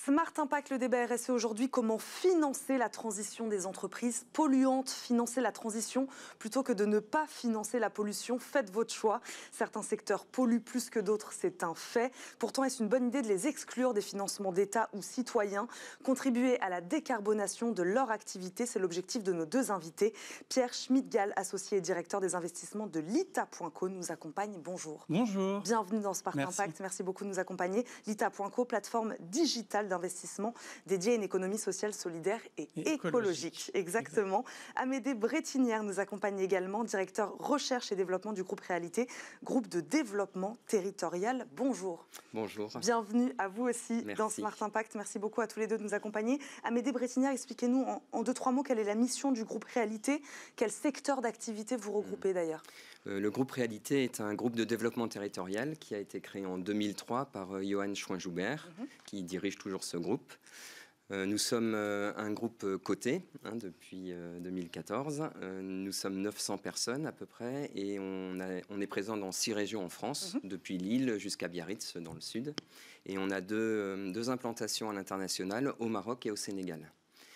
Smart Impact, le débat RSE aujourd'hui, comment financer la transition des entreprises polluantes, financer la transition plutôt que de ne pas financer la pollution. Faites votre choix. Certains secteurs polluent plus que d'autres, c'est un fait. Pourtant, est-ce une bonne idée de les exclure des financements d'État ou citoyens? Contribuer à la décarbonation de leur activité, c'est l'objectif de nos deux invités. Pierre Schmidt-Gall, associé et directeur des investissements de Lita.co, nous accompagne. Bonjour. Bonjour. Bienvenue dans Smart Impact. Merci beaucoup de nous accompagner. Lita.co, plateforme digitale d'investissement dédiée à une économie sociale, solidaire et écologique. Exactement. Amédée Brétinière nous accompagne également, directeur recherche et développement du groupe Réalité, groupe de développement territorial. Bonjour. Bonjour. Bienvenue à vous aussi. Merci. Dans Smart Impact. Merci beaucoup à tous les deux de nous accompagner. Amédée Brétinière, expliquez-nous en 2-3 mots quelle est la mission du groupe Réalité. Quel secteur d'activité vous regroupez d'ailleurs? Le groupe Réalité est un groupe de développement territorial qui a été créé en 2003 par Johan Schouin-Joubert, qui dirige toujours ce groupe. Nous sommes un groupe coté depuis 2014. Nous sommes 900 personnes à peu près et on est présent dans 6 régions en France, depuis Lille jusqu'à Biarritz dans le sud. Et on a deux implantations à l'international, au Maroc et au Sénégal.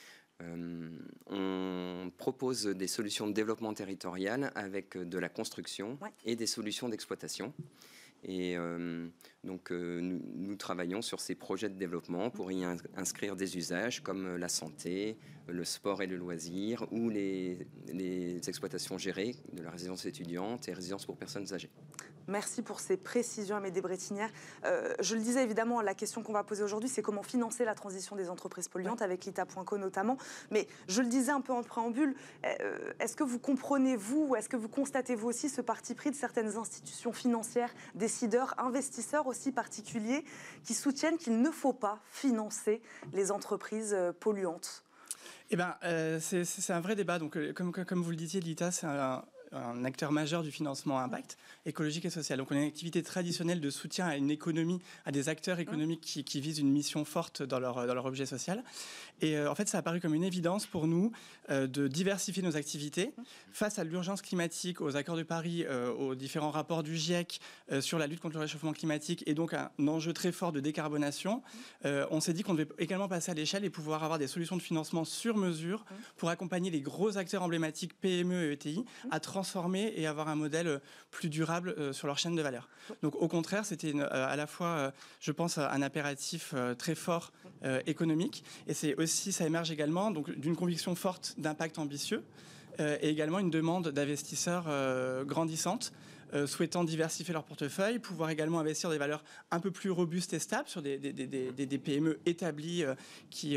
On propose des solutions de développement territorial avec de la construction et des solutions d'exploitation. Et nous travaillons sur ces projets de développement pour y inscrire des usages comme la santé, le sport et le loisir ou les exploitations gérées de la résidence étudiante et résidence pour personnes âgées. Merci pour ces précisions, Amédée Brétinière. Je le disais évidemment, la question qu'on va poser aujourd'hui, c'est comment financer la transition des entreprises polluantes avec Lita.co notamment. Mais je le disais un peu en préambule, est-ce que vous comprenez, vous, ou est-ce que vous constatez, vous aussi, ce parti pris de certaines institutions financières, décideurs, investisseurs aussi particuliers, qui soutiennent qu'il ne faut pas financer les entreprises polluantes? Eh bien, c'est un vrai débat. Donc, comme vous le disiez, l'ITA, c'est un acteur majeur du financement à impact écologique et social. Donc on a une activité traditionnelle de soutien à une économie, à des acteurs économiques qui visent une mission forte dans leur objet social. Et en fait, ça a paru comme une évidence pour nous de diversifier nos activités face à l'urgence climatique, aux accords de Paris, aux différents rapports du GIEC sur la lutte contre le réchauffement climatique et donc un enjeu très fort de décarbonation. On s'est dit qu'on devait également passer à l'échelle et pouvoir avoir des solutions de financement sur mesure pour accompagner les gros acteurs emblématiques PME et ETI à transformer et avoir un modèle plus durable sur leur chaîne de valeur. Donc au contraire, c'était à la fois, je pense, un impératif très fort économique, et c'est aussi, ça émerge également donc d'une conviction forte d'impact ambitieux et également une demande d'investisseurs grandissante souhaitant diversifier leur portefeuille, pouvoir également investir des valeurs un peu plus robustes et stables sur des PME établies qui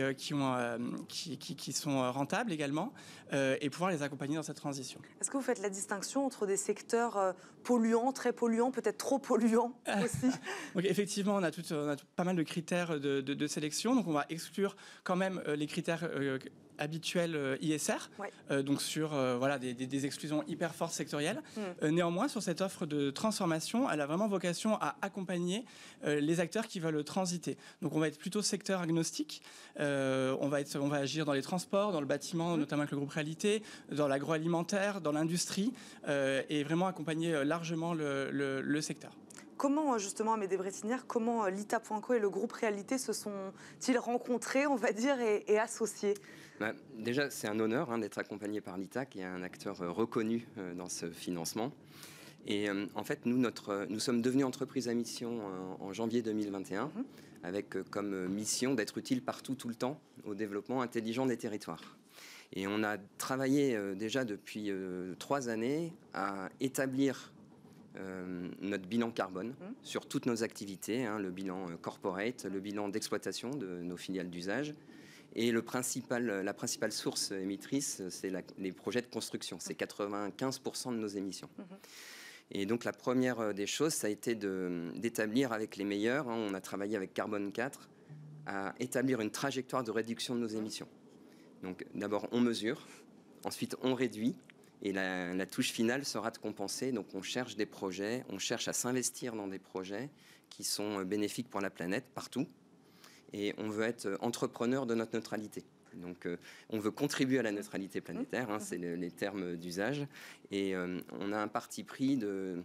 sont rentables également, et pouvoir les accompagner dans cette transition. Est-ce que vous faites la distinction entre des secteurs polluants, très polluants, peut-être trop polluants aussi? Donc effectivement, on a pas mal de critères de sélection. Donc on va exclure quand même les critères habituels ISR, donc sur des exclusions hyper fortes sectorielles. Néanmoins, sur cette offre de transformation, elle a vraiment vocation à accompagner les acteurs qui veulent transiter. Donc on va être plutôt secteur agnostique. On va agir dans les transports, dans le bâtiment, notamment avec le groupe Réalité, dans l'agroalimentaire, dans l'industrie, et vraiment accompagner largement le secteur. Comment, justement, Amédée Brétinière, comment Lita.co et le groupe Réalité se sont-ils rencontrés, on va dire, et associés? Déjà, c'est un honneur d'être accompagné par Lita, qui est un acteur reconnu dans ce financement. Et en fait, nous sommes devenus entreprise à mission en janvier 2021, avec comme mission d'être utile partout, tout le temps, au développement intelligent des territoires. Et on a travaillé déjà depuis 3 années à établir notre bilan carbone sur toutes nos activités, le bilan corporate, le bilan d'exploitation de nos filiales d'usage. Et la principale source émettrice, c'est les projets de construction. C'est 95% de nos émissions. Et donc la première des choses, ça a été d'établir avec les meilleurs, on a travaillé avec Carbone 4, à établir une trajectoire de réduction de nos émissions. Donc d'abord on mesure, ensuite on réduit, et la touche finale sera de compenser. Donc on cherche des projets, on cherche à s'investir dans des projets qui sont bénéfiques pour la planète partout. Et on veut être entrepreneur de notre neutralité. Donc on veut contribuer à la neutralité planétaire, c'est les termes d'usage. Et on a un parti pris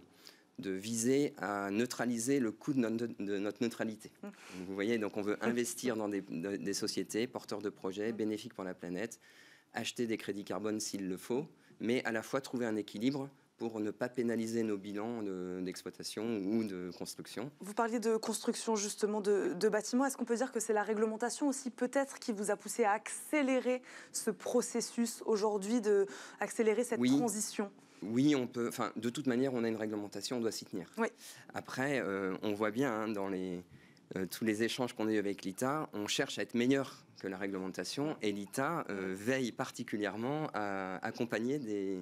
viser à neutraliser le coût de notre neutralité. Vous voyez, donc on veut investir dans des sociétés porteurs de projets bénéfiques pour la planète, acheter des crédits carbone s'il le faut, mais à la fois trouver un équilibre pour ne pas pénaliser nos bilans d'exploitation ou de construction. Vous parliez de construction justement de bâtiments. Est-ce qu'on peut dire que c'est la réglementation aussi peut-être qui vous a poussé à accélérer ce processus aujourd'hui, accélérer cette transition ? Oui, on peut. Enfin, de toute manière, on a une réglementation, on doit s'y tenir. Oui. Après, on voit bien dans tous les échanges qu'on a eu avec l'ITA, on cherche à être meilleur que la réglementation et l'ITA veille particulièrement à accompagner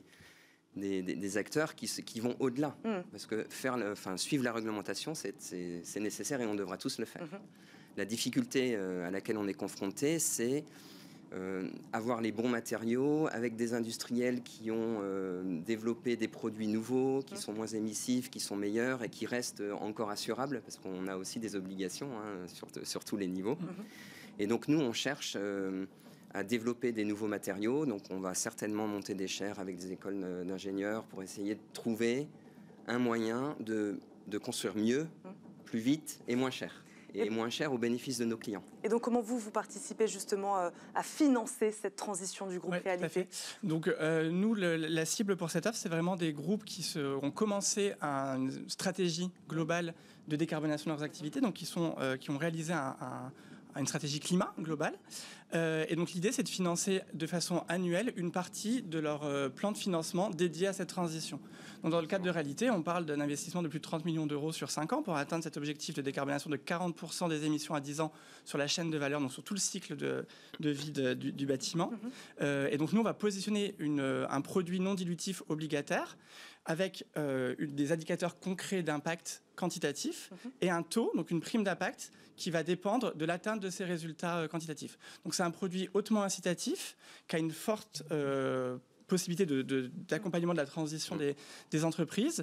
des acteurs qui vont au-delà. Parce que suivre la réglementation, c'est nécessaire et on devra tous le faire. La difficulté à laquelle on est confronté, c'est avoir les bons matériaux avec des industriels qui ont développé des produits nouveaux, qui sont moins émissifs, qui sont meilleurs et qui restent encore assurables, parce qu'on a aussi des obligations sur tous les niveaux. Et donc nous, on cherche à développer des nouveaux matériaux. Donc on va certainement monter des chaires avec des écoles d'ingénieurs pour essayer de trouver un moyen de construire mieux, plus vite et moins cher. Et moins cher au bénéfice de nos clients. Et donc, comment vous participez justement à financer cette transition du groupe Réalité ? Tout à fait. Donc, nous, la cible pour cette offre, c'est vraiment des groupes qui ont commencé une stratégie globale de décarbonation de leurs activités, donc qui ont réalisé une stratégie climat globale. Et donc l'idée, c'est de financer de façon annuelle une partie de leur plan de financement dédié à cette transition. Donc dans le cadre de Réalité, on parle d'un investissement de plus de 30 millions d'euros sur 5 ans pour atteindre cet objectif de décarbonation de 40% des émissions à 10 ans sur la chaîne de valeur, donc sur tout le cycle de vie du bâtiment. Et donc nous, on va positionner un produit non dilutif obligataire avec des indicateurs concrets d'impact quantitatif et un taux, donc une prime d'impact, qui va dépendre de l'atteinte de ces résultats quantitatifs. Donc c'est un produit hautement incitatif, qui a une forte possibilité d'accompagnement de la transition des entreprises.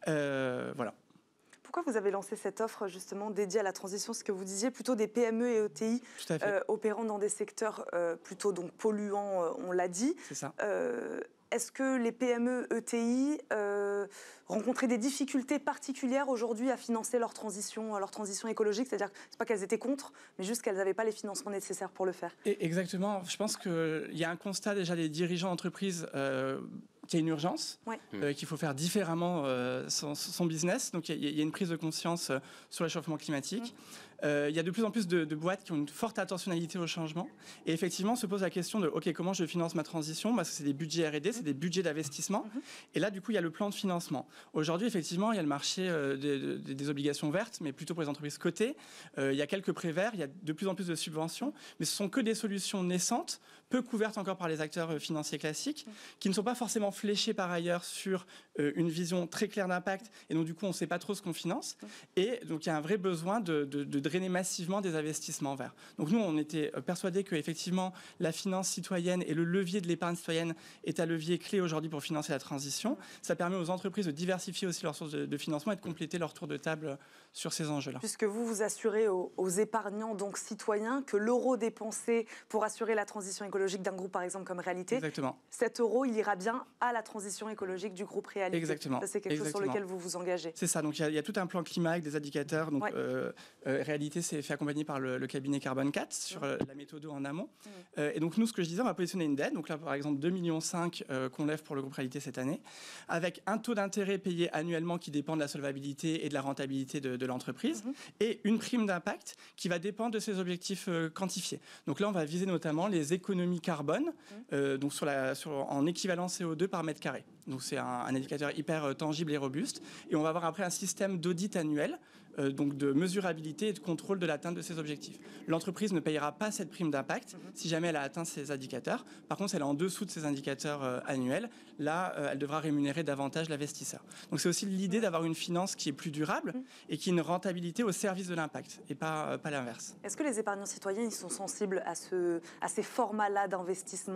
Voilà. Pourquoi vous avez lancé cette offre justement dédiée à la transition ? Ce que vous disiez, plutôt des PME et ETI opérant dans des secteurs plutôt donc, polluants, on l'a dit. C'est ça. Est-ce que les PME, ETI rencontraient des difficultés particulières aujourd'hui à financer leur transition écologique ? C'est-à-dire que ce n'est pas qu'elles étaient contre, mais juste qu'elles n'avaient pas les financements nécessaires pour le faire. Exactement. Je pense qu'il y a un constat déjà des dirigeants d'entreprise qu'il y a une urgence, qu'il faut faire différemment son business. Donc il y a une prise de conscience sur le réchauffement climatique. Il y a de plus en plus de boîtes qui ont une forte attentionnalité au changement. Et effectivement, se pose la question de comment je finance ma transition ? Parce que c'est des budgets R&D, c'est des budgets d'investissement. Et là, du coup, il y a le plan de financement. Aujourd'hui, effectivement, il y a le marché des obligations vertes, mais plutôt pour les entreprises cotées. Il y a quelques prêts verts, il y a de plus en plus de subventions, mais ce sont que des solutions naissantes, peu couvertes encore par les acteurs financiers classiques, qui ne sont pas forcément fléchés par ailleurs sur une vision très claire d'impact. Et donc, du coup, on ne sait pas trop ce qu'on finance. Et donc, il y a un vrai besoin de drainer massivement des investissements verts. Donc nous, on était persuadés que effectivement la finance citoyenne et le levier de l'épargne citoyenne est un levier clé aujourd'hui pour financer la transition. Ça permet aux entreprises de diversifier aussi leurs sources de financement et de compléter leur tour de table sur ces enjeux-là. Puisque vous assurez aux épargnants, donc citoyens, que l'euro dépensé pour assurer la transition écologique d'un groupe, par exemple, comme Réalité, Exactement. Cet euro, il ira bien à la transition écologique du groupe Réalité. Exactement. Ça, c'est quelque chose sur lequel vous vous engagez. C'est ça. Donc, il y a tout un plan climat avec des indicateurs. Donc, Réalité s'est fait accompagner par le cabinet Carbone 4 sur la méthode en amont. Et donc, nous, ce que je disais, on va positionner une dette. Donc là, par exemple, 2,5 millions qu'on lève pour le groupe Réalité cette année, avec un taux d'intérêt payé annuellement qui dépend de la solvabilité et de la rentabilité de l'entreprise, et une prime d'impact qui va dépendre de ses objectifs quantifiés. Donc là, on va viser notamment les économies carbone, donc en équivalent CO2 par mètre carré. Donc c'est un indicateur hyper tangible et robuste. Et on va avoir après un système d'audit annuel, donc de mesurabilité et de contrôle de l'atteinte de ces objectifs. L'entreprise ne payera pas cette prime d'impact si jamais elle a atteint ces indicateurs. Par contre, si elle est en dessous de ces indicateurs annuels, là, elle devra rémunérer davantage l'investisseur. Donc c'est aussi l'idée d'avoir une finance qui est plus durable et qui a une rentabilité au service de l'impact et pas l'inverse. Est-ce que les épargnants citoyens ils sont sensibles à ces formats-là d'investissement aujourd'hui ?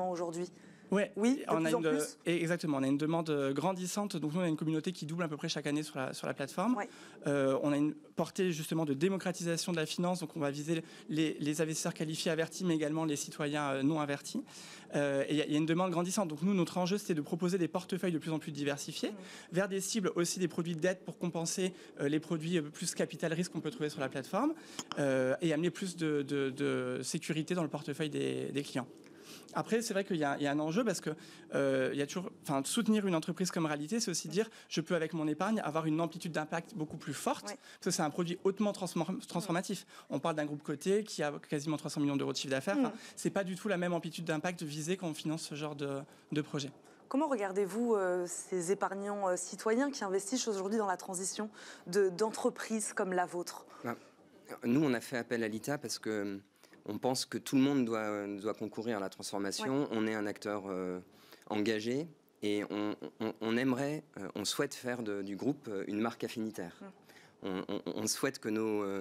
Ouais, Oui, de plus en plus. Exactement, on a une demande grandissante. Donc nous, on a une communauté qui double à peu près chaque année sur la plateforme. Ouais. On a une portée justement de démocratisation de la finance. Donc on va viser les investisseurs qualifiés avertis, mais également les citoyens non avertis. Et il y a une demande grandissante. Donc nous, notre enjeu, c'était de proposer des portefeuilles de plus en plus diversifiés vers des cibles aussi des produits de dette pour compenser les produits plus capital-risque qu'on peut trouver sur la plateforme et amener plus de sécurité dans le portefeuille des clients. Après, c'est vrai qu'il y a un enjeu parce que il y a toujours, soutenir une entreprise comme Réalité, c'est aussi dire je peux avec mon épargne avoir une amplitude d'impact beaucoup plus forte parce que c'est un produit hautement transformatif. On parle d'un groupe coté qui a quasiment 300 millions d'euros de chiffre d'affaires. C'est pas du tout la même amplitude d'impact visée quand on finance ce genre de projet. Comment regardez-vous ces épargnants citoyens qui investissent aujourd'hui dans la transition d'entreprises comme la vôtre? Nous, on a fait appel à l'ITA parce que on pense que tout le monde doit concourir à la transformation. On est un acteur engagé et on aimerait, on souhaite faire du groupe une marque affinitaire. On souhaite que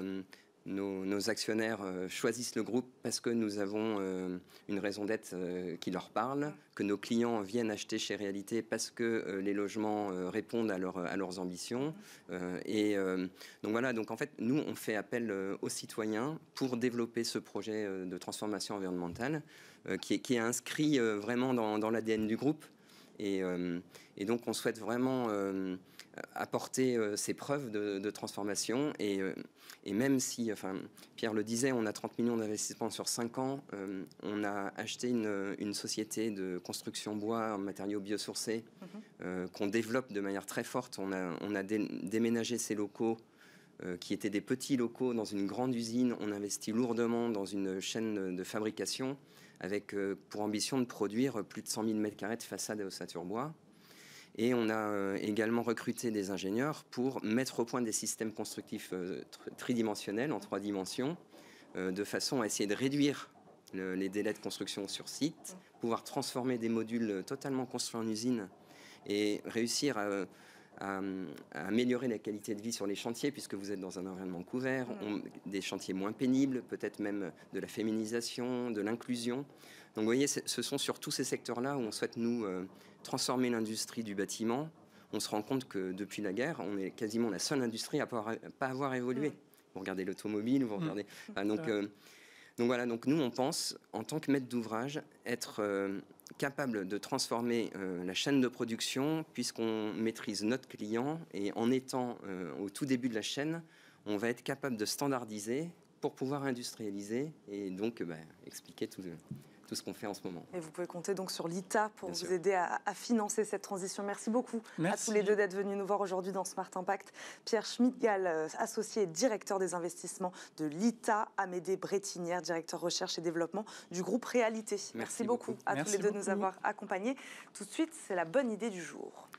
nos actionnaires choisissent le groupe parce que nous avons une raison d'être qui leur parle, que nos clients viennent acheter chez Réalité parce que les logements répondent à leurs ambitions. Donc voilà, donc en fait, nous, on fait appel aux citoyens pour développer ce projet de transformation environnementale qui est inscrit vraiment dans l'ADN du groupe. Et donc, on souhaite vraiment apporter ces preuves de transformation. Et même si, Pierre le disait, on a 30 millions d'investissements sur 5 ans, on a acheté une société de construction bois en matériaux biosourcés qu'on développe de manière très forte. On a déménagé ces locaux qui étaient des petits locaux dans une grande usine. On investit lourdement dans une chaîne de fabrication avec pour ambition de produire plus de 100 000 m² de façade et ossature bois. Et on a également recruté des ingénieurs pour mettre au point des systèmes constructifs tridimensionnels, en 3 dimensions, de façon à essayer de réduire les délais de construction sur site, pouvoir transformer des modules totalement construits en usine et réussir à améliorer la qualité de vie sur les chantiers, puisque vous êtes dans un environnement couvert, des chantiers moins pénibles, peut-être même de la féminisation, de l'inclusion. Donc vous voyez, ce sont sur tous ces secteurs-là où on souhaite nous transformer l'industrie du bâtiment. On se rend compte que depuis la guerre, on est quasiment la seule industrie à pas avoir évolué. Vous regardez l'automobile, vous regardez... Donc voilà, donc nous on pense, en tant que maître d'ouvrage, être capable de transformer la chaîne de production, puisqu'on maîtrise notre client, et en étant au tout début de la chaîne, on va être capable de standardiser pour pouvoir industrialiser et donc expliquer tout ce qu'on fait en ce moment. Et vous pouvez compter donc sur l'ITA pour vous aider à financer cette transition. Merci beaucoup à tous les deux d'être venus nous voir aujourd'hui dans Smart Impact. Pierre Schmidt-Gall, associé et directeur des investissements de l'ITA, Amédée Brétinière, directeur recherche et développement du groupe Réalité. Merci beaucoup à tous les deux de nous avoir accompagnés. Tout de suite, c'est la bonne idée du jour.